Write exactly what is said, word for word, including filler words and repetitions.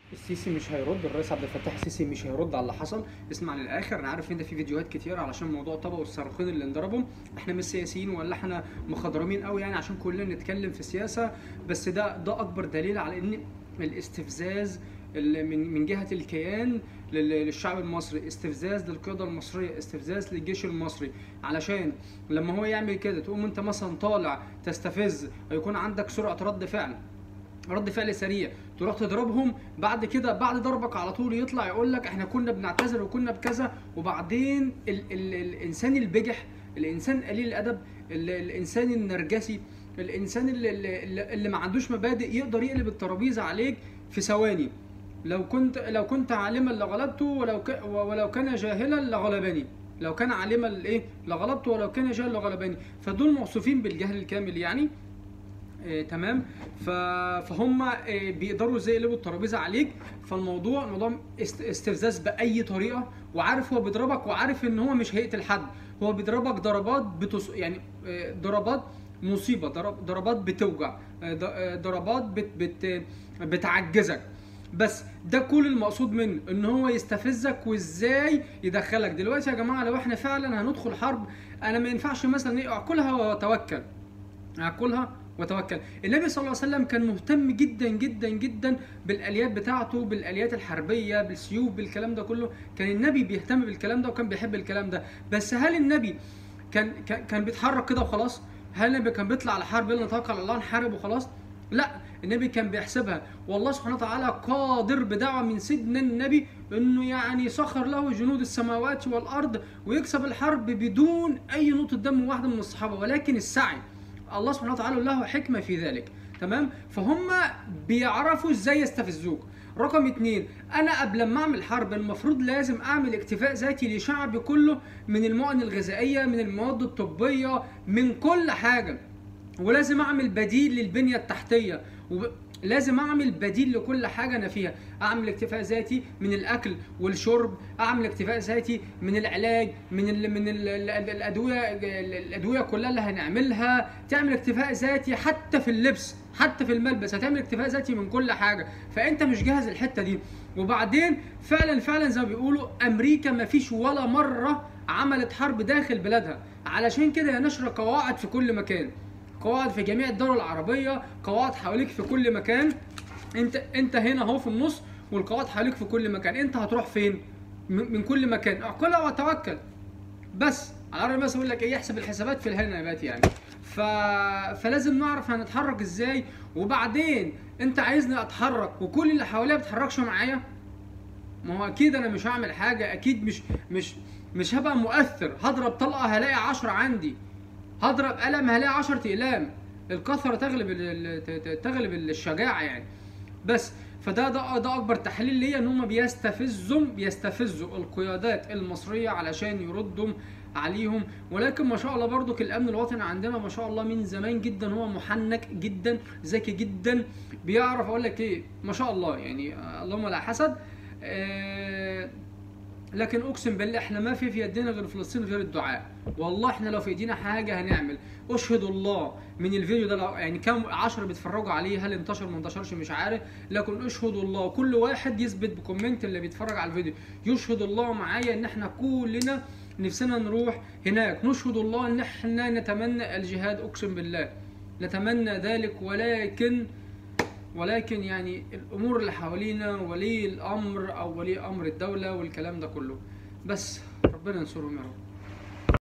السيسي مش هيرد، الرئيس عبد الفتاح السيسي مش هيرد على اللي حصل. اسمع للاخر، انا عارف ان ده في فيديوهات كتير علشان موضوع طبق والصاروخين اللي انضربهم. احنا مش سياسيين ولا احنا مخضرمين قوي يعني عشان كلنا نتكلم في سياسه، بس ده ده اكبر دليل على ان الاستفزاز اللي من من جهه الكيان لل- للشعب المصري، استفزاز للقياده المصريه، استفزاز للجيش المصري. علشان لما هو يعمل كده تقوم انت مثلا طالع تستفز، يكون عندك سرعه رد فعل، رد فعل سريع، تروح تضربهم. بعد كده بعد ضربك على طول يطلع يقول لك احنا كنا بنعتذر وكنا بكذا. وبعدين ال ال الانسان البجح، الانسان قليل الادب، ال الانسان النرجسي، الانسان اللي, اللي, اللي ما عندوش مبادئ يقدر يقلب الترابيزه عليك في ثواني. لو كنت لو كنت عالما لغلبته، ولو ك ولو كان جاهلا لغلبني. لو كان عالما الايه لغلبته، ولو كان جاهلا لغلبني. فدول موصوفين بالجهل الكامل يعني. آه، تمام. ف- فهم آه، بيقدروا ازاي يقلبوا الترابيزه عليك. فالموضوع موضوع است- استفزاز باي طريقه، وعارف هو بيضربك، وعارف ان هو مش هيقتل حد. هو بيضربك ضربات بتص... يعني آه، ضربات مصيبه، ضرب... ضربات بتوجع، آه، ض- آه، ضربات بت... بت... بتعجزك. بس ده كل المقصود منه، ان هو يستفزك وازاي يدخلك. دلوقتي يا جماعه لو احنا فعلا هندخل حرب، انا ما ينفعش مثلا ايه اكلها واتوكل، اكلها وتوكل. النبي صلى الله عليه وسلم كان مهتم جدا جدا جدا بالاليات بتاعته، بالاليات الحربيه، بالسيوف، بالكلام ده كله. كان النبي بيهتم بالكلام ده وكان بيحب الكلام ده. بس هل النبي كان كان كان بيتحرك كده وخلاص؟ هل النبي كان بيطلع على حرب يلا نتوكل على الله نحارب وخلاص؟ لا، النبي كان بيحسبها. والله سبحانه وتعالى قادر بدعوة من سيدنا النبي انه يعني سخر له جنود السماوات والارض ويكسب الحرب بدون اي نقطة دم واحدة من الصحابة. ولكن السعي، الله سبحانه وتعالى له حكمة في ذلك. تمام. فهم بيعرفوا ازاي يستفزوك. رقم اتنين، انا قبل ما اعمل حرب المفروض لازم اعمل اكتفاء ذاتي لشعبي كله، من المؤن الغذائية، من المواد الطبية، من كل حاجة. ولازم اعمل بديل للبنيه التحتيه، ولازم اعمل بديل لكل حاجه انا فيها. اعمل اكتفاء ذاتي من الاكل والشرب، اعمل اكتفاء ذاتي من العلاج، من ال من ال الادويه الادويه كلها اللي هنعملها. تعمل اكتفاء ذاتي حتى في اللبس، حتى في الملبس هتعمل اكتفاء ذاتي من كل حاجه. فانت مش جاهز الحته دي. وبعدين فعلا فعلا زي ما بيقولوا، امريكا ما فيش ولا مره عملت حرب داخل بلادها. علشان كده هي نشر قواعد في كل مكان، قواعد في جميع الدول العربيه، قواعد حواليك في كل مكان. انت انت هنا اهو في النص، والقواعد حواليك في كل مكان. انت هتروح فين؟ من كل مكان. اعقلها وتوكل. بس على العربي بس اقول لك ايه، يحسب الحسابات في الهنبات يعني. ف... فلازم نعرف هنتحرك ازاي. وبعدين انت عايزني اتحرك وكل اللي حواليا ما بيتحركش معايا؟ ما هو اكيد انا مش هعمل حاجه، اكيد مش مش مش هبقى مؤثر. هضرب طلقه هلاقي عشرة عندي، هضرب قلم هلاقي عشرة اقلام. الكثره تغلب تغلب الشجاعه يعني. بس فده ده ده اكبر تحليل ليا، ان هم بيستفزوا بيستفزوا القيادات المصريه علشان يردوا عليهم. ولكن ما شاء الله برضو الامن الوطني عندنا ما شاء الله من زمان جدا هو محنك جدا، ذكي جدا، بيعرف اقول لك ايه ما شاء الله يعني. آه اللهم لا حسد. آه لكن اقسم بالله احنا ما في في يدينا غير فلسطين غير الدعاء. والله احنا لو في ايدينا حاجه هنعمل. اشهد الله من الفيديو ده، لو يعني كم عشرة بيتفرجوا عليه، هل انتشر ما انتشرش مش عارف، لكن اشهد الله كل واحد يثبت بكومنت اللي بيتفرج على الفيديو، يشهد الله معايا ان احنا كلنا نفسنا نروح هناك. نشهد الله ان احنا نتمنى الجهاد، اقسم بالله نتمنى ذلك. ولكن ولكن يعني الامور اللي حوالينا، ولي الامر او ولي امر الدوله والكلام ده كله. بس ربنا ينصرهم يا رب.